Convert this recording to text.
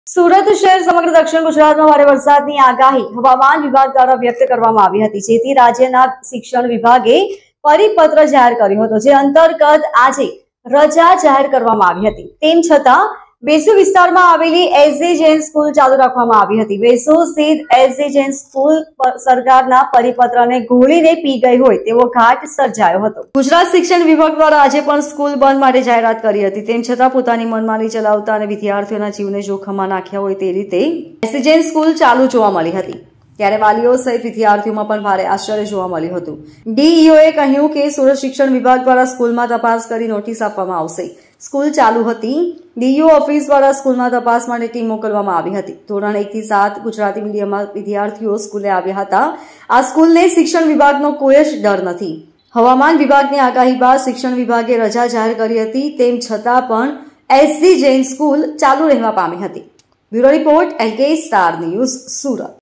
સુરત શહેર સમગ્ર દક્ષિણ ગુજરાતમાં ભારે વરસાદની આગાહી હવામાન વિભાગ દ્વારા વ્યક્ત કરવામાં આવી હતી, જેથી રાજ્યના શિક્ષણ વિભાગે પરિપત્ર જાહેર કર્યો હતો, જે અંતર્ગત આજે રજા જાહેર કરવામાં આવી હતી। તેમ છતાં વેસુ વિસ્તારમાં આવેલી એસજી જૈન સ્કૂલ ચાલુ રાખવામાં આવી હતી। વેસુ સ્થિત એસજી જૈન સ્કૂલ સરકારના પરિપત્રને ઘોળીને પી ગઈ હોય તેવો ઘાટ સર્જાયો હતો। ગુજરાત શિક્ષણ વિભાગ દ્વારા આજે પણ સ્કૂલ બંધ માટે જાહેરાત કરી હતી। તેમ છતાં પોતાની મનમાની ચલાવતા અને વિદ્યાર્થીઓના જીવને જોખમમાં નાખ્યા હોય તે રીતે એસજી જૈન સ્કૂલ ચાલુ જોવા મળી હતી। ત્યારે વાલીઓ સહિત વિદ્યાર્થીઓમાં પણ ભારે આશ્ચર્ય જોવા મળ્યું હતું। ડીઈઓએ કહ્યું કે સુરત શિક્ષણ વિભાગ દ્વારા સ્કૂલમાં તપાસ કરી નોટિસ આપવામાં આવશે। સ્કૂલ ચાલુ હતી। ડીઈઓ ઓફિસ દ્વારા સ્કૂલમાં તપાસ માટે ટીમ મોકલવામાં આવી હતી। ધોરણ 1 થી 7 ગુજરાતી મીડિયમમાં વિદ્યાર્થીઓ સ્કૂલે આવ્યા હતા। આ સ્કૂલને શિક્ષણ વિભાગનો કોઈ જ ડર નથી। હવામાન વિભાગની આગાહી બાદ શિક્ષણ વિભાગે રજા જાહેર કરી હતી। તેમ છતાં પણ એસજી જૈન સ્કૂલ ચાલુ રહેવા પામી હતી। Bureau report LK star news, Surat.